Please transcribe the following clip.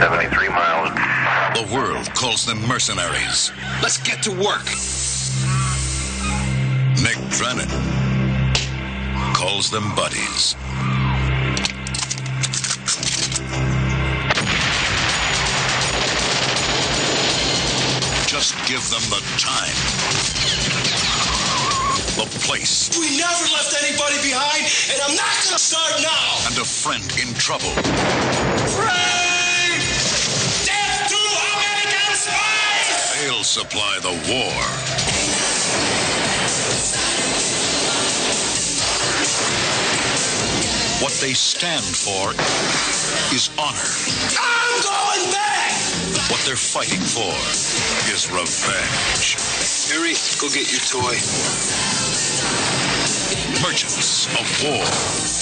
73 miles. The world calls them mercenaries. Let's get to work. Nick Drennan calls them buddies. Just give them the time, the place. We never left anybody behind, and I'm not gonna start now. And a friend in trouble. Frank! Death to American spies! They'll supply the war. What they stand for is honor. I'm going back! What they're fighting for is revenge. Harry, go get your toy. Merchants of War.